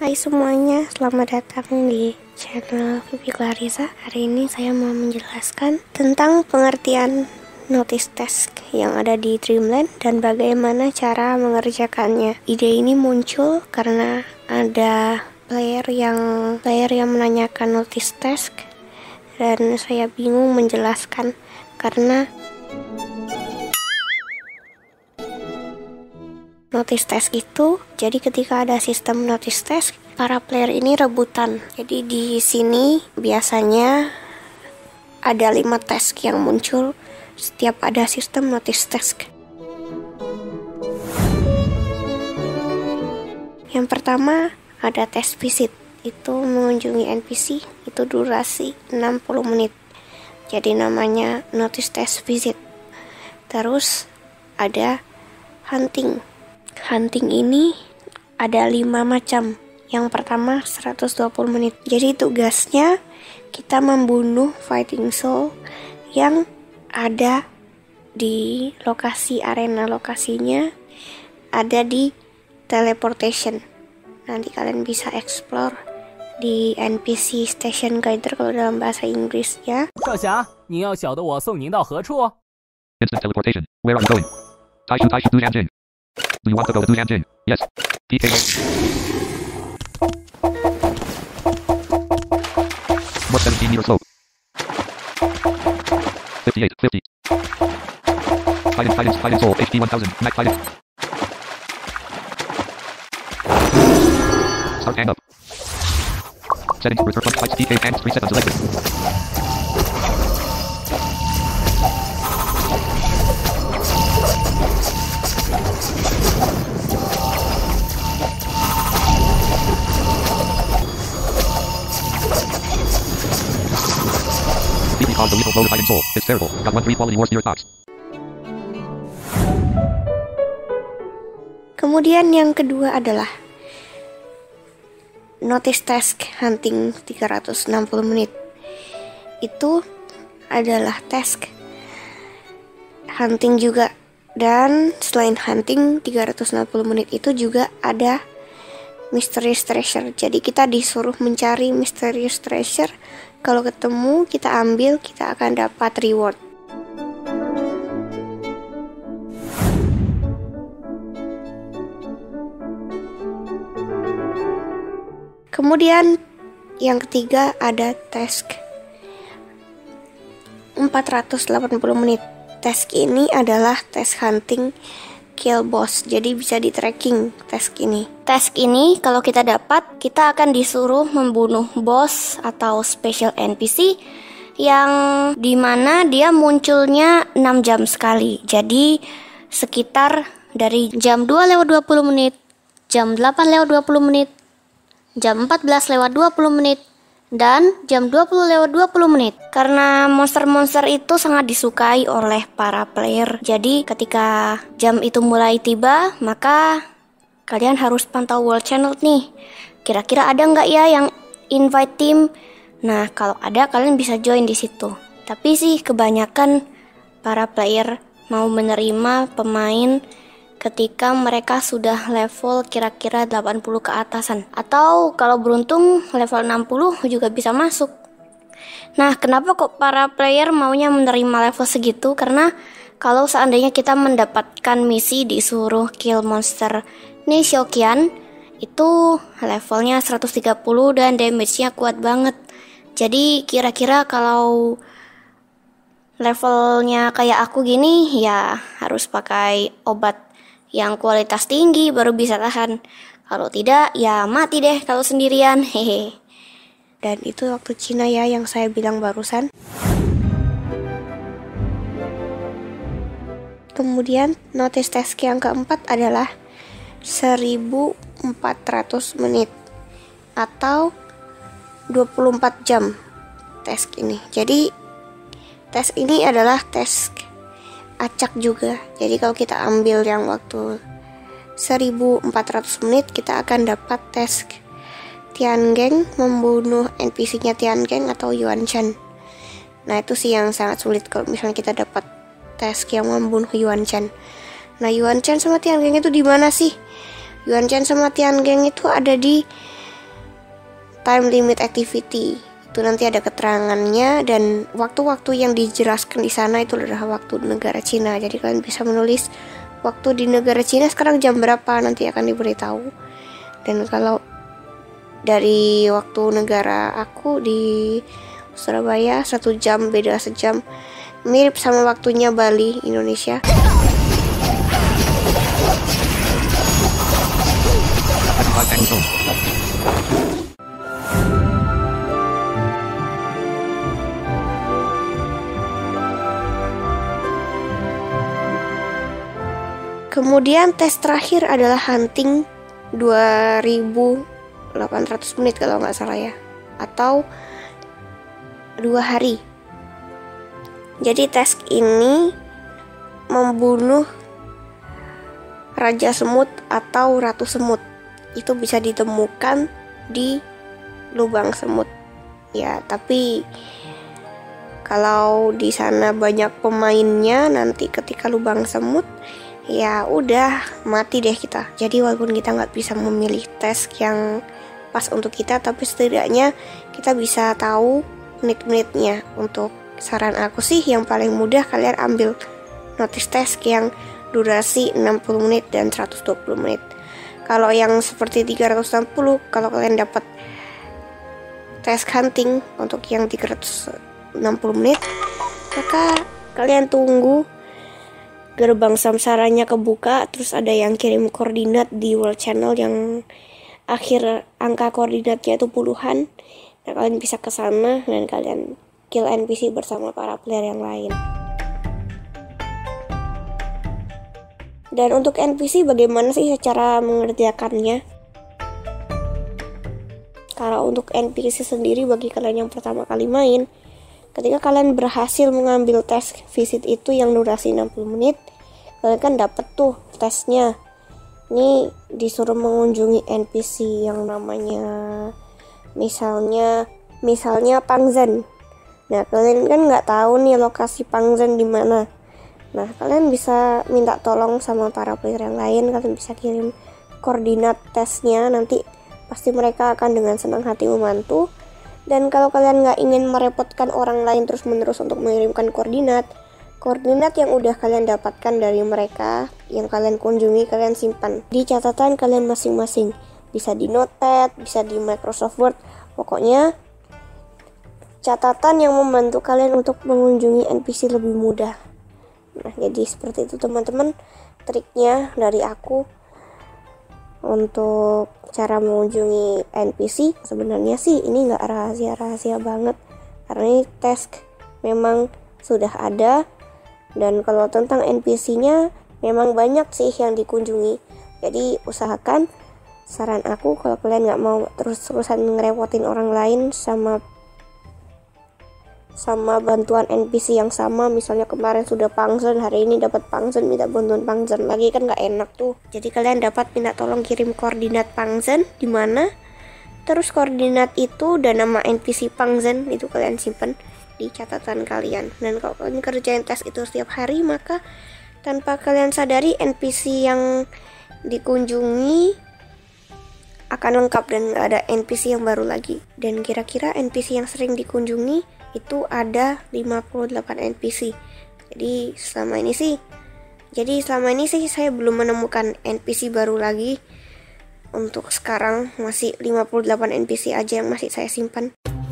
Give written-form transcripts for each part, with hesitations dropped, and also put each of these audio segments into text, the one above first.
Hai semuanya, selamat datang di channel Vivi Clarissa. Hari ini saya mau menjelaskan tentang pengertian notice task yang ada di Dreamland dan bagaimana cara mengerjakannya. Ide ini muncul karena ada player yang menanyakan notice task dan saya bingung menjelaskan karena notice task itu, jadi ketika ada sistem notice task, para player ini rebutan. Jadi di sini biasanya ada 5 task yang muncul setiap ada sistem notice task. Yang pertama ada task visit, itu mengunjungi NPC, itu durasi 60 menit. Jadi namanya notice task visit. Terus ada hunting. Hunting ini ada 5 macam. Yang pertama 120 menit. Jadi tugasnya kita membunuh fighting soul yang ada di lokasi arena. Lokasinya ada di teleportation. Nanti kalian bisa explore di NPC Station Guider kalau dalam bahasa Inggris ya. 少侠，您要晓得我送您到何处？ Instant teleportation. Where are you going? Taishu do Yanjin. Do you want to go to Yanjin? Yes. PK. More 17 meter slope. 58, 50. Hiding soul, HP 1000, max hiding. Start hang up. Settings, return front fights, PK, hands, preset unselected. BP caused the lethal blow to Hiding Soul. It's terrible. Got 1-3 quality war steer thoughts. Kemudian yang kedua adalah notice task hunting 360 menit. Itu adalah task hunting juga. Dan selain hunting 360 menit itu juga ada mysterious treasure. Jadi kita disuruh mencari mysterious treasure. Kalau ketemu kita ambil, kita akan dapat reward. Kemudian yang ketiga ada task 480 menit. Task ini adalah task hunting kill boss, jadi bisa di tracking task ini. Task ini kalau kita dapat, kita akan disuruh membunuh boss atau special NPC yang dimana dia munculnya 6 jam sekali. Jadi sekitar dari jam 2:20 menit, jam 8:20 menit, jam 14:20 menit, dan jam 20:20 menit. Karena monster-monster itu sangat disukai oleh para player. Jadi ketika jam itu mulai tiba, maka kalian harus pantau world channel nih. Kira-kira ada nggak ya yang invite team? Nah, kalau ada kalian bisa join di situ. Tapi sih kebanyakan para player mau menerima pemain ketika mereka sudah level kira-kira 80 ke atasan. Atau kalau beruntung level 60 juga bisa masuk. Nah, kenapa kok para player maunya menerima level segitu? Karena kalau seandainya kita mendapatkan misi disuruh kill monster Nishokian, itu levelnya 130 dan damage-nya kuat banget. Jadi kira-kira kalau levelnya kayak aku gini, ya harus pakai obat yang kualitas tinggi baru bisa tahan. Kalau tidak, ya mati deh kalau sendirian. Hehe. Dan itu waktu Cina ya yang saya bilang barusan. Kemudian notice task yang keempat adalah 1400 menit atau 24 jam task ini. Jadi task ini adalah task acak juga. Jadi kalau kita ambil yang waktu 1400 menit, kita akan dapat task Tiangeng, membunuh NPC-nya Tiangeng atau Yuan Shan. Nah, itu sih yang sangat sulit kalau misalnya kita dapat task yang membunuh Yuan Shan. Nah, Yuan Shan sama Tiangeng itu di mana sih? Yuan Shan sama Tiangeng itu ada di time limit activity. Itu nanti ada keterangannya dan waktu-waktu yang dijelaskan di sana itu adalah waktu negara Cina. Jadi kalian bisa menulis waktu di negara Cina sekarang jam berapa, nanti akan diberitahu. Dan kalau dari waktu negara aku di Surabaya 1 jam, beda sejam, mirip sama waktunya Bali, Indonesia. Kemudian tes terakhir adalah hunting 2800 menit kalau nggak salah ya, atau 2 hari. Jadi tes ini membunuh raja semut atau ratu semut. Itu bisa ditemukan di lubang semut. Ya, tapi kalau di sana banyak pemainnya, nanti ketika lubang semut, ya udah mati deh kita. Jadi walaupun kita nggak bisa memilih tes yang pas untuk kita, tapi setidaknya kita bisa tahu menit-menitnya. Untuk saran aku sih yang paling mudah kalian ambil notice test yang durasi 60 menit dan 120 menit. Kalau yang seperti 360, kalau kalian dapat tes hunting untuk yang 360 menit, maka kalian tunggu gerbang samsaranya kebuka, terus ada yang kirim koordinat di World Channel yang akhir angka koordinatnya itu puluhan. Nah, kalian bisa ke sana dan kalian kill NPC bersama para player yang lain. Dan untuk NPC bagaimana sih cara mengerjakannya? Kalau untuk NPC sendiri, bagi kalian yang pertama kali main, ketika kalian berhasil mengambil tes visit itu yang durasi 60 menit, kalian kan dapat tuh tesnya. Ini disuruh mengunjungi NPC yang namanya misalnya Pangzhen. Nah, kalian kan nggak tahu nih lokasi Pangzhen di mana. Nah, kalian bisa minta tolong sama para player yang lain, kalian bisa kirim koordinat tesnya, nanti pasti mereka akan dengan senang hati membantu. Dan kalau kalian nggak ingin merepotkan orang lain terus-menerus untuk mengirimkan koordinat yang udah kalian dapatkan dari mereka yang kalian kunjungi, kalian simpan di catatan kalian masing-masing. Bisa di Notepad, bisa di Microsoft Word, pokoknya catatan yang membantu kalian untuk mengunjungi NPC lebih mudah. Nah, jadi seperti itu teman-teman triknya dari aku untuk cara mengunjungi NPC. Sebenarnya sih ini nggak rahasia banget, karena ini task memang sudah ada, dan kalau tentang NPC-nya memang banyak sih yang dikunjungi. Jadi usahakan, saran aku, kalau kalian nggak mau terus-terusan ngerepotin orang lain sama bantuan NPC yang sama, misalnya kemarin sudah Pangzhen, hari ini dapat Pangzhen, minta bantuan Pangzhen lagi, kan nggak enak tuh. Jadi kalian dapat minta tolong kirim koordinat Pangzhen di mana, terus koordinat itu dan nama NPC Pangzhen itu kalian simpan di catatan kalian. Dan kalau kalian kerjain tes itu setiap hari, maka tanpa kalian sadari NPC yang dikunjungi akan lengkap dan nggak ada NPC yang baru lagi. Dan kira-kira NPC yang sering dikunjungi itu ada 58 NPC. Jadi selama ini sih saya belum menemukan NPC baru lagi. Untuk sekarang masih 58 NPC aja yang masih saya simpan.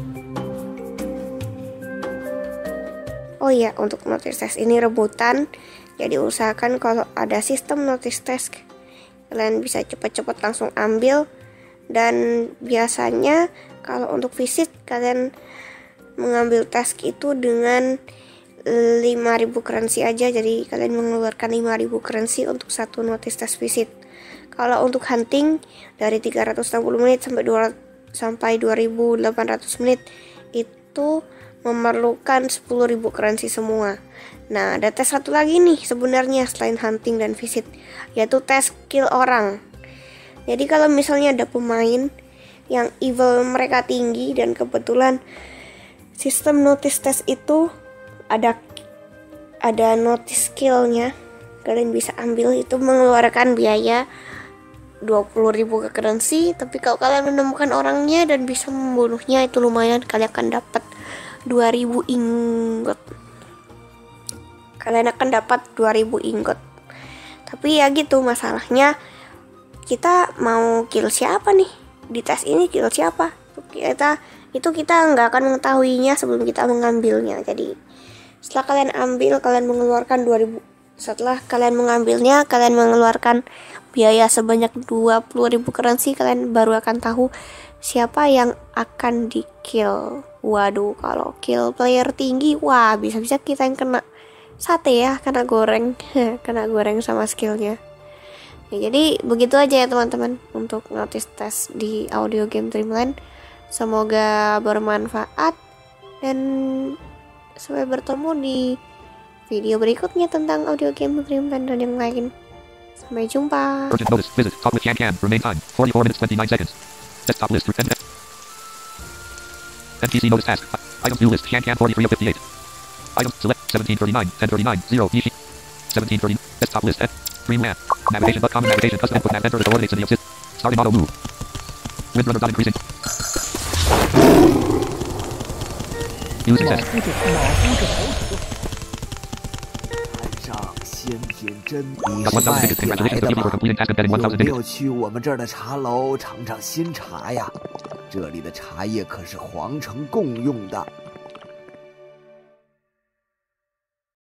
Oh iya, untuk notice test ini rebutan. Jadi usahakan kalau ada sistem notice test, kalian bisa cepat-cepat langsung ambil. Dan biasanya kalau untuk visit, kalian mengambil task itu dengan 5.000 currency aja. Jadi kalian mengeluarkan 5.000 currency untuk satu notice test visit. Kalau untuk hunting dari 360 menit sampai 2.800 menit itu memerlukan 10.000 currency semua. Nah, ada tes satu lagi nih sebenarnya selain hunting dan visit, yaitu tes kill orang. Jadi kalau misalnya ada pemain yang evil mereka tinggi dan kebetulan sistem notice test itu ada notice skill-nya, kalian bisa ambil. Itu mengeluarkan biaya 20.000 ke currency. Tapi kalau kalian menemukan orangnya dan bisa membunuhnya, itu lumayan, kalian akan dapat 2000 ingot. Kalian akan dapat 2000 ingot. Tapi ya gitu, masalahnya kita mau kill siapa nih? Di tes ini kill siapa? Kita nggak akan mengetahuinya sebelum kita mengambilnya. Jadi setelah kalian ambil, kalian mengeluarkan 2000. Setelah kalian mengambilnya, kalian mengeluarkan biaya sebanyak 20.000 currency. Kalian baru akan tahu siapa yang akan di kill. Waduh, kalau kill player tinggi, wah bisa-bisa kita yang kena sate ya, kena goreng kena goreng sama skillnya ya. Jadi begitu aja ya teman-teman untuk notice test di audio game Dreamland. Semoga bermanfaat dan sampai bertemu di video berikutnya tentang audio game Dreamland dan yang lain. Sampai jumpa. Urgent notice. Visit. Talk with Can. Remain time. 44 minutes 29 seconds. Desktop list. NPC notice task. Items new list. Can 43 of 58. Items select 1739 1039 0 Nishi 1730 desktop list Dreamland navigation but common navigation custom input nav enter the coordinates in the assist starting auto move windrunner dot increasing use success 仙田真，你是外地来的吗？有没有去我们这儿的茶楼尝尝新茶呀？这里的茶叶可是皇城共用的。